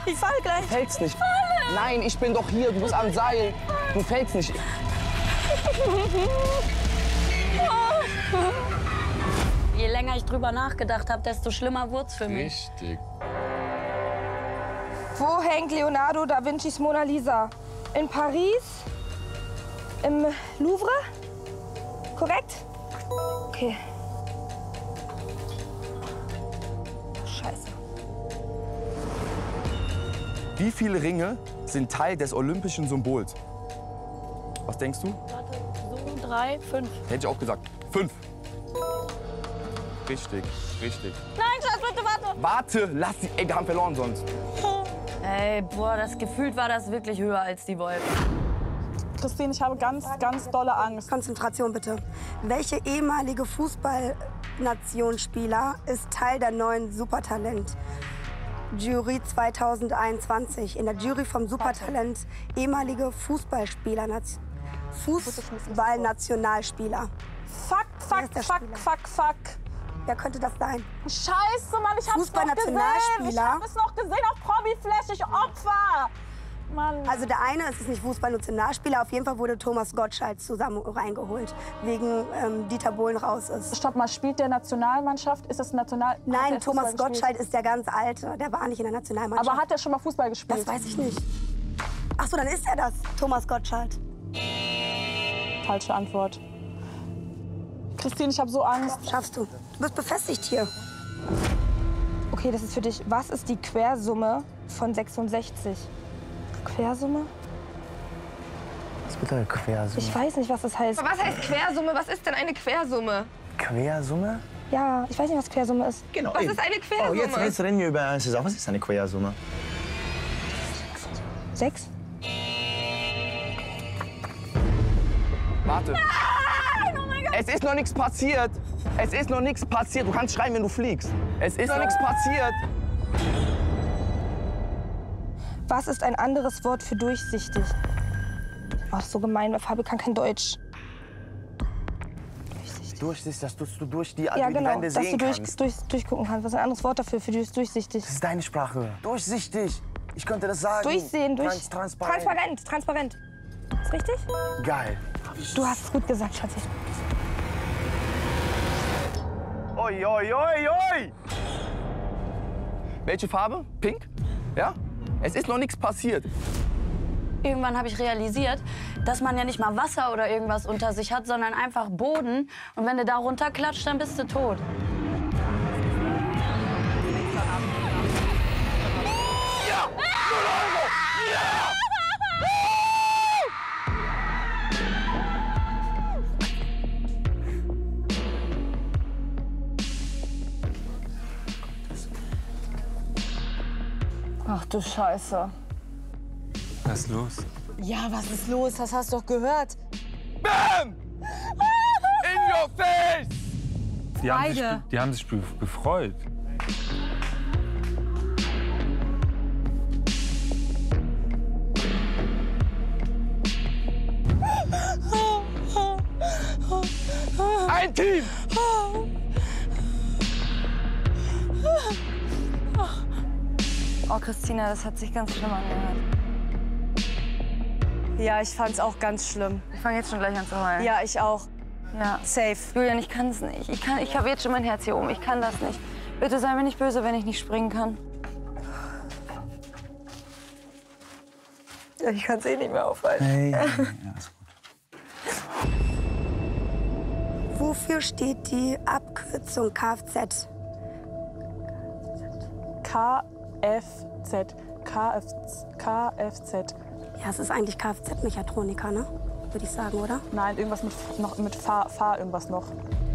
Ich fall gleich. Du fällst nicht. Nein, ich bin doch hier. Du bist am Seil. Du fällst nicht. Je länger ich drüber nachgedacht habe, desto schlimmer wurde es für mich. Richtig. Wo hängt Leonardo da Vincis Mona Lisa? In Paris? Im Louvre? Korrekt? Okay. Scheiße. Wie viele Ringe sind Teil des olympischen Symbols? Was denkst du? Warte, so 3, 5. Hätte ich auch gesagt. 5. Richtig, richtig. Nein, Schatz, bitte warte. Warte, lass sie. Ey, wir haben verloren sonst. Ey, boah, das gefühlt war das wirklich höher als die Wolken. Christine, ich habe ganz, ganz dolle Angst. Konzentration bitte. Welche ehemalige Fußballnationsspieler ist Teil der neuen Supertalent? Jury 2021. In der Jury vom Supertalent ehemalige Fußballnationalspieler. Fuck, fuck, fuck, fuck, fuck. Wer könnte das sein? Scheiße, Mann, ich hab's noch gesehen. Ich hab es noch gesehen auf Promiflash, ich Opfer. Mann. Also der eine ist nicht Fußballnationalspieler, auf jeden Fall wurde Thomas Gottschalk zusammen reingeholt, wegen Dieter Bohlen raus ist. Stopp mal, spielt der Nationalmannschaft? Ist das National... Nein, Thomas Gottschalk ist der ganz Alte, der war nicht in der Nationalmannschaft. Aber hat er schon mal Fußball gespielt? Das weiß ich nicht. Ach so, dann ist er das, Thomas Gottschalk. Falsche Antwort. Christine, ich habe so Angst. Schaffst du. Du bist befestigt hier. Okay, das ist für dich. Was ist die Quersumme von 66? Quersumme? Was bedeutet Quersumme? Ich weiß nicht, was das heißt. Was heißt Quersumme? Was ist denn eine Quersumme? Quersumme? Ja, ich weiß nicht, was Quersumme ist. Genau. Was ist eine Quersumme? Oh, jetzt reden wir über eine Sache. Was ist eine Quersumme? 6? Warte. Nein! Oh mein Gott! Es ist noch nichts passiert. Es ist noch nichts passiert. Du kannst schreien, wenn du fliegst. Es ist noch nichts passiert. Was ist ein anderes Wort für durchsichtig? Oh, das ist so gemein, weil Fabi kann kein Deutsch. Durchsichtig, dass du durch die Ja, genau, Wände dass sehen du kannst. durchgucken kannst. Was ist ein anderes Wort dafür, für durchsichtig? Das ist deine Sprache. Durchsichtig. Ich könnte das sagen. Durchsehen, Transparent. Transparent. Ist richtig? Geil. Du hast es gut gesagt, Schatzi. Oi, oi, oi, oi! Welche Farbe? Pink? Ja? Es ist noch nichts passiert. Irgendwann habe ich realisiert, dass man ja nicht mal Wasser oder irgendwas unter sich hat, sondern einfach Boden. Und wenn du da runterklatscht, dann bist du tot. Ja! 0 Euro! Ja! Ach du Scheiße. Was ist los? Ja, was ist los? Das hast du doch gehört. Bam! In your face! Die haben sich gefreut. Ein Team! Oh, Christina, das hat sich ganz schlimm angehört. Ja, ich fand's auch ganz schlimm. Ich fange jetzt schon gleich an zu heulen. Ja, ich auch. Ja. Safe. Julian, ich kann es nicht. Ich habe jetzt schon mein Herz hier oben. Ich kann das nicht. Bitte sei mir nicht böse, wenn ich nicht springen kann. Ich kann es eh nicht mehr aufhalten. Hey. Ja, ist gut. Wofür steht die Abkürzung Kfz? KFZ. Kfz. Ja, es ist eigentlich Kfz-Mechatroniker, ne? Würde ich sagen, oder? Nein, irgendwas mit Fahr irgendwas noch.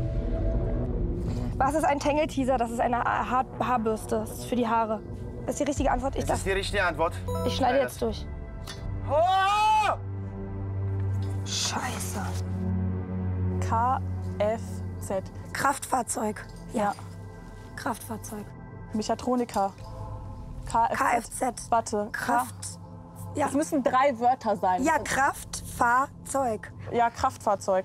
Was ist ein Tangle-Teaser? Das ist eine Haarbürste. Das ist für die Haare. Das ist die richtige Antwort. Das ist die richtige Antwort. Ich schneide jetzt durch. Oh! Scheiße. KFZ. Kraftfahrzeug. Ja. Kraftfahrzeug. Mechatroniker. Kfz. Warte. Kraft. Ja. Es müssen 3 Wörter sein. Ja, Kraftfahrzeug. Ja, Kraftfahrzeug.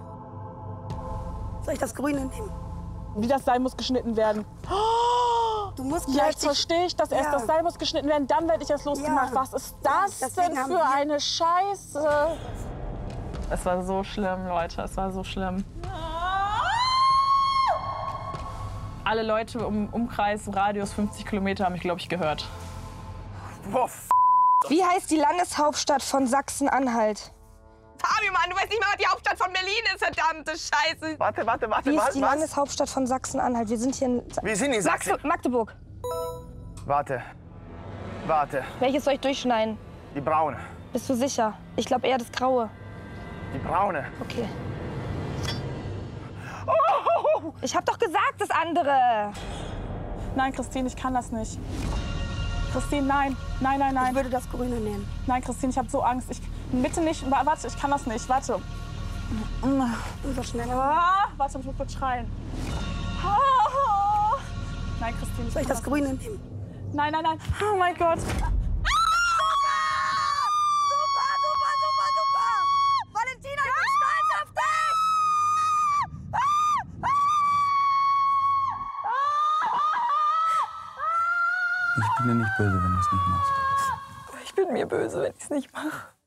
Soll ich das Grüne nehmen? Wie das sein muss, geschnitten werden. Oh! Du musst gleich Jetzt verstehe ich, dass erst das Seil muss geschnitten werden, dann werde ich erst losgemacht. Was ist das denn für eine Scheiße? Es war so schlimm, Leute, es war so schlimm. Alle Leute im Umkreis, Radius 50 Kilometer haben mich, glaube ich, gehört. Boah, Wie heißt die Landeshauptstadt von Sachsen-Anhalt? Fabio, Mann, du weißt nicht mal, was die Hauptstadt von Berlin ist, verdammte Scheiße. warte, Wie ist die was? Landeshauptstadt von Sachsen-Anhalt? Wir sind hier in Wir sind in Sachsen. Magdeburg. Warte. Welches soll ich durchschneiden? Die braune. Bist du sicher? Ich glaube eher das Graue. Die braune. Okay. Ich hab doch gesagt, das andere. Nein, Christine, ich kann das nicht. Christine, nein. Nein, nein, Ich nein. würde das Grüne nehmen. Nein, Christine, ich habe so Angst. Bitte nicht. Warte, ich kann das nicht. Warte. So schneller. Warte, ich muss kurz schreien. Ah. Nein, Christine, Soll ich das Grüne nehmen? Nein, nein, nein. Oh mein Gott. Valentina, ich bin stolz auf dich! Ich bin dir nicht böse, wenn du es nicht machst. Ich bin mir böse, wenn ich es nicht mache.